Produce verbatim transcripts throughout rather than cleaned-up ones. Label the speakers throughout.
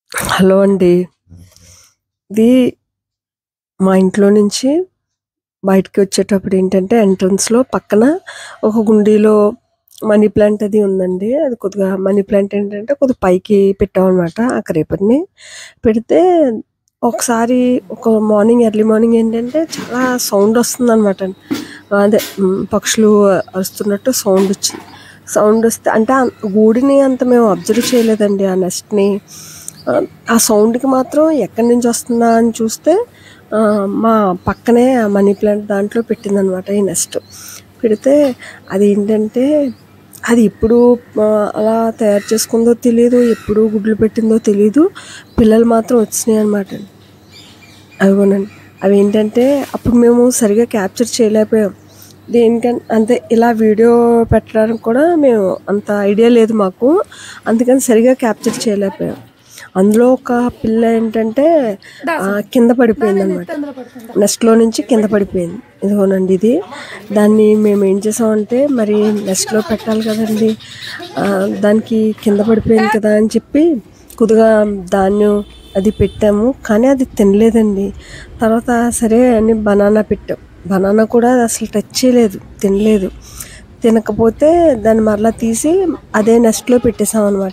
Speaker 1: Hello అండి. ఇది మా ఇంట్లో నుంచి బయటికి వచ్చేటప్పుడు ఏంటంటే ఎంట్రన్స్‌లో పక్కన ఒక గుండీలో మనీ ప్లాంట్ అది ఉందండి. అది కొద్దిగా మనీ ప్లాంట్ ఏంటంటే కొద్దిగా పైకి పెట్టామనమాట ఆ క్రీపర్‌ని. పెడితే ఒకసారి ఒక మార్నింగ్ ఎర్లీ మార్నింగ్ ఏంటంటే చాలా సౌండ్ వస్తుందనమాట. అదే హ్మ్, పక్షులు అరుస్తున్నట్టు సౌండ్ వచ్చింది. సౌండ్ వస్తే అంటే ఆ గూడిని అంత మేము అబ్జర్వ్ చేయలేదండి ఆ నెస్ట్‌ని. ఆహ్, ఆ సౌండ్‌కి మాత్రం ఎక్కడి నుంచి వస్తుందా అని చూస్తే ఆహ్, మా పక్కనే ఆ మనీ ప్లాంట్ దాంట్లో పెట్టిందనమాట ఈ నెస్ట్. పెడితే అదేంటంటే అది ఎప్పుడు ఆహ్, అలా తయారు చేసుకుందో తెలీదు. ఎప్పుడు గుడ్లు పెట్టిందో తెలీదు. పిల్లలు మాత్రం వచ్చినాయనమాట. అదిగోనండి. అవేంటంటే అప్పుడు మేము సరిగ్గా క్యాప్చర్ చేయలేకపోయాం. దేనికని అంటే ఇలా వీడియో పెట్టడానికి కూడా మేము అంత ఐడియా లేదు మాకు. అందుకని సరిగ్గా క్యాప్చర్ చేయలేకపోయాం. అందులో ఒక పిల్ల ఏంటంటే ఆహ్, కింద పడిపోయిందనమాట. నెస్ట్‌లో నుంచి కింద పడిపోయింది. ఇదిగోనండి ఇది. దాన్ని మేమేం చేసామంటే మరి నెస్ట్‌లో పెట్టాలి కదండీ! ఆహ్, దానికి కింద పడిపోయింది కదా అని చెప్పి కొద్దిగా ధాన్యం అది పెట్టాము. కానీ అది తినలేదండి. తర్వాత సరే అని బనానా పెట్టాం. బనానా కూడా అసలు టచ్ చేయలేదు. తినలేదు. తినకపోతే దాన్ని మరలా తీసి అదే నెస్ట్‌లో పెట్టేసామనమాట.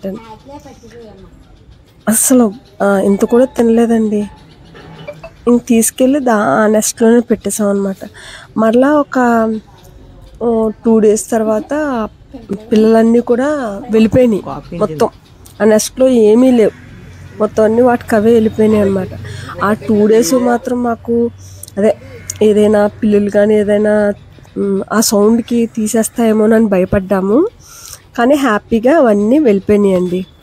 Speaker 1: అస్సలు ఆహ్, ఇంత కూడా తినలేదండి. ఇంక తీసుకెళ్ళి దా ఆ నెస్ట్‌లోనే పెట్టేసామనమాట. మరలా ఒక ఓహ్, రెండు డేస్ తర్వాత పిల్లలన్నీ కూడా వెళ్ళిపోయినాయి మొత్తం. ఆ నెస్ట్‌లో ఏమీ లేవు. మొత్తం అన్నీ వాటికవే వెళ్ళిపోయినాయనమాట. ఆ రెండు డేస్ మాత్రం మాకు అదే ఏదైనా పిల్లులు గానీ ఏదైనా హ్మ్, ఆ సౌండ్‌కి తీసేస్తాయేమోనని భయపడ్డాము. కానీ హ్యాపీగా అవన్నీ వెళ్ళిపోయినాయండి.